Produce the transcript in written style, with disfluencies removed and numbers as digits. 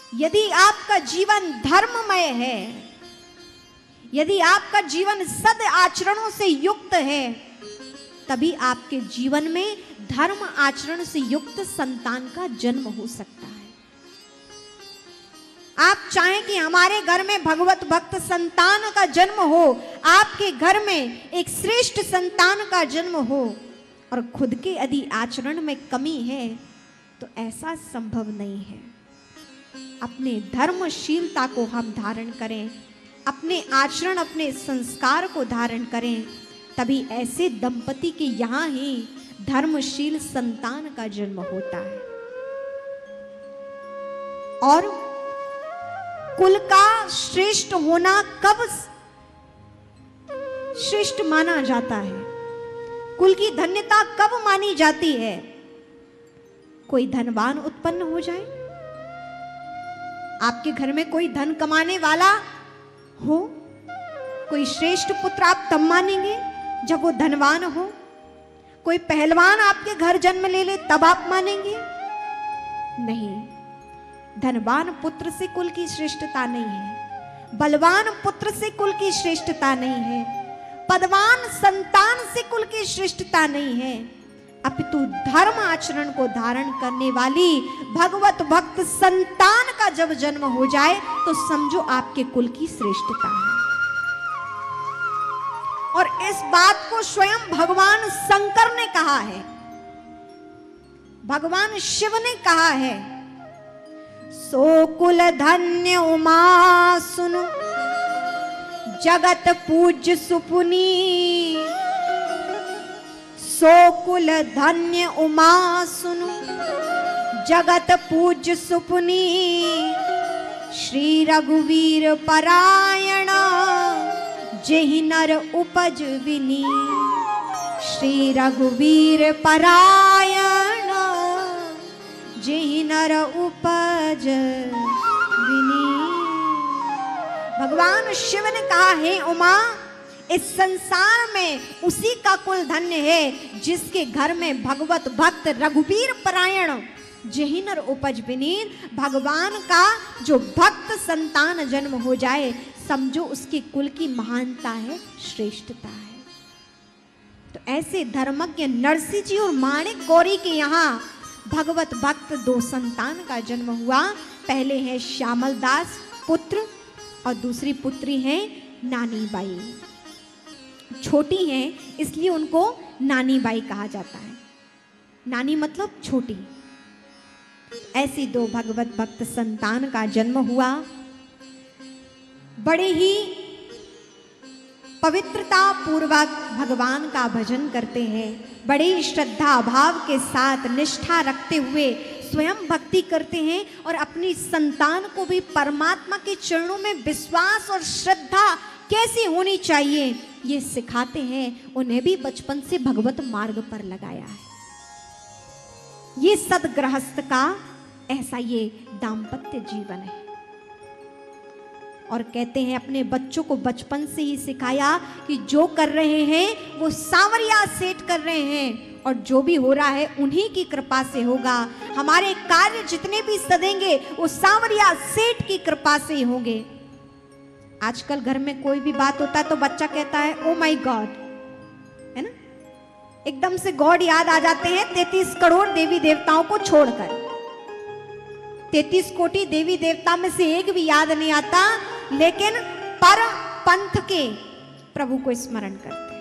यदि आपका जीवन धर्ममय है, यदि आपका जीवन सद आचरणों से युक्त है, तभी आपके जीवन में धर्म आचरण से युक्त संतान का जन्म हो सकता है। आप चाहें कि हमारे घर में भगवत भक्त संतान का जन्म हो, आपके घर में एक श्रेष्ठ संतान का जन्म हो, और खुद के यदि आचरण में कमी है तो ऐसा संभव नहीं है। अपने धर्मशीलता को हम धारण करें, अपने आचरण, अपने संस्कार को धारण करें, तभी ऐसे दंपति के यहाँ ही धर्मशील संतान का जन्म होता है। और कुल का श्रेष्ठ होना कब श्रेष्ठ माना जाता है, कुल की धन्यता कब मानी जाती है? कोई धनवान उत्पन्न हो जाए, आपके घर में कोई धन कमाने वाला हो, कोई श्रेष्ठ पुत्र आप तब मानेंगे जब वो धनवान हो। कोई पहलवान आपके घर जन्म ले ले तब आप मानेंगे? नहीं, धनवान पुत्र से कुल की श्रेष्ठता नहीं है, बलवान पुत्र से कुल की श्रेष्ठता नहीं है, पदवान संतान से कुल की श्रेष्ठता नहीं है, अपितु धर्म आचरण को धारण करने वाली भगवत भक्त संतान का जब जन्म हो जाए तो समझो आपके कुल की श्रेष्ठता है। और इस बात को स्वयं भगवान शंकर ने कहा है, भगवान शिव ने कहा है, सो कुल धन्य उमा सुनु जगत पूज्य सुपुनी, सो कुल धन्य उमा सुनु जगत पूज्य सुपुनी, श्री रघुवीर परायण जेहि नर उपज विनी, श्री रघुवीर परायण जेहि नर उपज विनी। भगवान शिव ने कहा है उमा, इस संसार में उसी का कुल धन्य है जिसके घर में भगवत भक्त रघुवीर परायण जेहि नर उपज विनीत, भगवान का जो भक्त संतान जन्म हो जाए, समझो उसके कुल की महानता है, श्रेष्ठता है। तो ऐसे धर्मज्ञ नरसिंह जी और माणिक गौरी के यहाँ भगवत भक्त दो संतान का जन्म हुआ। पहले है श्यामल दास पुत्र और दूसरी पुत्री है नानी बाई। छोटी हैं इसलिए उनको नानी बाई कहा जाता है, नानी मतलब छोटी। ऐसी दो भगवत भक्त संतान का जन्म हुआ। बड़े ही पवित्रता पूर्वक भगवान का भजन करते हैं, बड़ी श्रद्धा भाव के साथ निष्ठा रखते हुए स्वयं भक्ति करते हैं और अपनी संतान को भी परमात्मा के चरणों में विश्वास और श्रद्धा कैसी होनी चाहिए ये सिखाते हैं। उन्हें भी बचपन से भगवत मार्ग पर लगाया है। ये सदगृहस्थ का ऐसा ये दाम्पत्य जीवन है। और कहते हैं अपने बच्चों को बचपन से ही सिखाया कि जो कर रहे हैं वो सांवरिया सेठ कर रहे हैं और जो भी हो रहा है उन्हीं की कृपा से होगा। हमारे कार्य जितने भी सदेंगे वो सांवरिया सेठ की कृपा से ही होंगे। आजकल घर में कोई भी बात होता है तो बच्चा कहता है ओ माय गॉड, है ना, एकदम से गॉड याद आ जाते हैं 33 करोड़ देवी देवताओं को छोड़कर। 33 कोटि देवी देवता में से एक भी याद नहीं आता, लेकिन पर पंथ के प्रभु को स्मरण करते हैं।